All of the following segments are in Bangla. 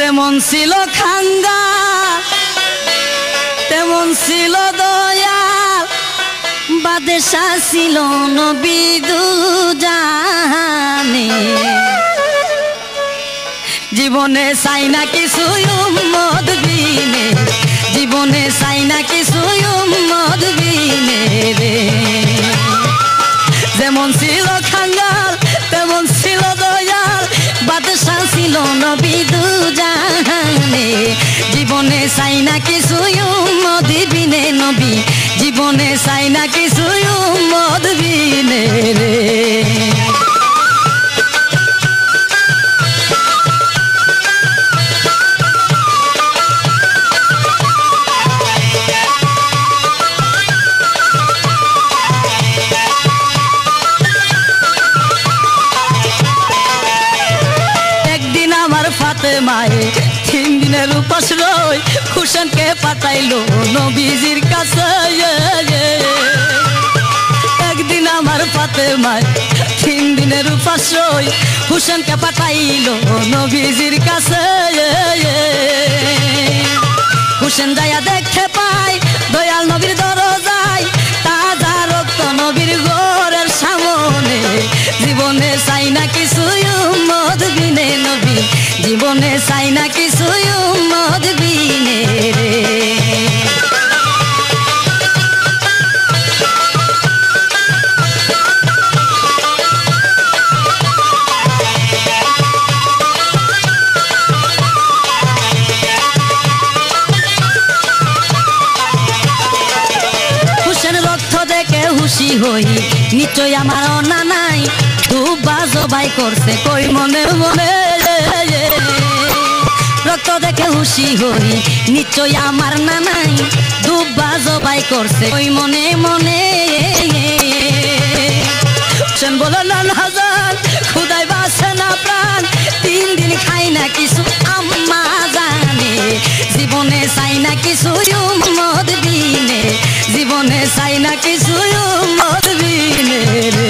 যেমন ছিল খাঙ্গা তেমন ছিল দয়াল বাদশা ছিল নবী দুজানে জীবনে চাই না কিছু উম্মত বিনে জীবনে চাই না কিছু উম্মত বিনে রে যেমন ছিল খাঙ্গাল তেমন ছিল দয়াল বাদশা ছিল নবী দুজাহানে জীবনে চাই না কিছু উম্মত বিনে নবী জীবনে চাই না কিছু উম্মত বিনে রে মায়ে 3 দিনের উপাস রই হুসেনকে পাঠাইলো নবীজির কাছে একদিন আমার ফাতেমায় 3 দিনের উপাস রই হুসেনকে পাঠাইলো নবীজির কাছে হুসেন যাইয়া দেখতে পায় দয়াল নবীর দরজায় তাজা রক্ত নবীর ঘরের সামনে জীবনে চাই না কিছু উম্মত বিনে নবী জীবনে চাই না কিছু উম্মত বিনে রে হুসেন রক্ত দেখে খুশি হই নিশ্চয় আমার অনা নাই দুবা জবাই করছে কই মনে মনে রক্ত দেখে খুশি হই নিশ্চয় আমার না নাই দুবা জবাই করছে কই মনে মনে হুসেন বলো না হাজার খুদাই বাসে না প্রাণ 3 দিন খাই না কিছু আম্মা জানে জীবনে চাই না কিছু উম্মত বিনে জীবনে চাই না কিছু উম্মত বিনে রে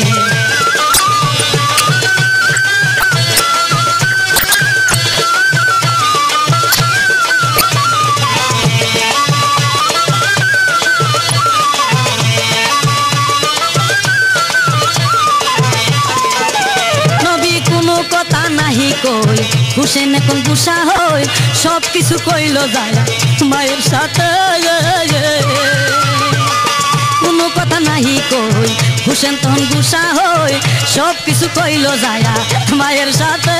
কই হুসেন এখন গুসা হই সব কিছু কইল যায় মায়ের সাথে কোনো কথা নাহি কই হুসেন তখন গুসা হই সব কিছু কইল যায় মায়ের সাথে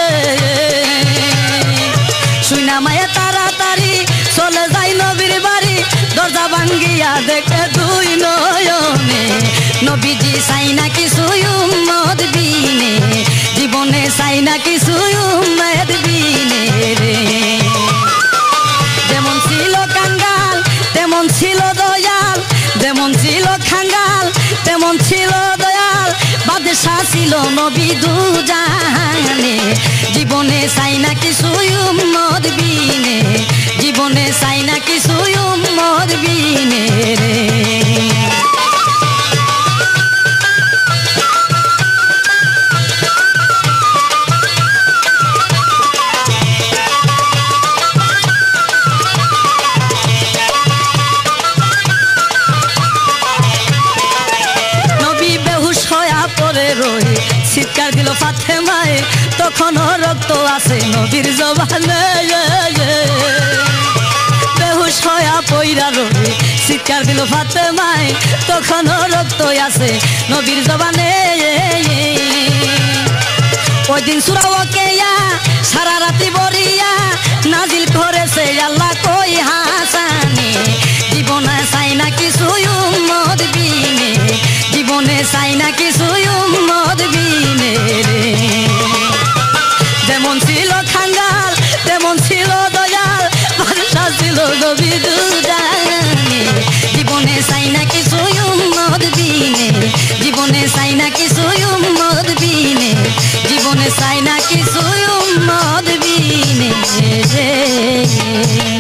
শুনা মায়ে তাড়াতাড়ি চলে যাই নবীর বাড়ি দরজা ভাঙ্গিয়া দেখে 2 নয়নে নবীজি চাই না কিছু উম্মত বিনে জীবনে চাই না কিছু উম্মত বিনে রে যেমন ছিল কাঙ্গাল তেমন ছিল দয়াল যেমন ছিল খাঙ্গাল তেমন ছিল দয়াল বাদশা ছিল নবী দুজাহানে জীবনে চাই না কিছু উম্মত বিনে জীবনে চাই না কিছু উম্মত বিনে রে চিৎকার দিল ফাতেমায়ে তখনও রক্ত আছে নবীর জবানে বেহুশ হয়া পইরা রই চিৎকার দিল ফাতেমায়ে তখনও রক্ত আছে নবীর জবানে ওই দিন সূরা ওয়াকিয়া সারা রাতি বরিয়া নাজিল করেছে আল্লাহ কই হাসানে জীবনে চাই না কিছু উম্মত বিনে জীবনে চাই না কিছু উম্মত বিনে রে যেমন ছিল খাঙ্গাল তেমন ছিল দয়াল বাদশা ছিল নবী দুজাহানে জীবনে চাই না কিছু উম্মত বিনে জীবনে চাই না কিছু উম্মত বিনে জীবনে চাই না কিছু উম্মত বিনে রে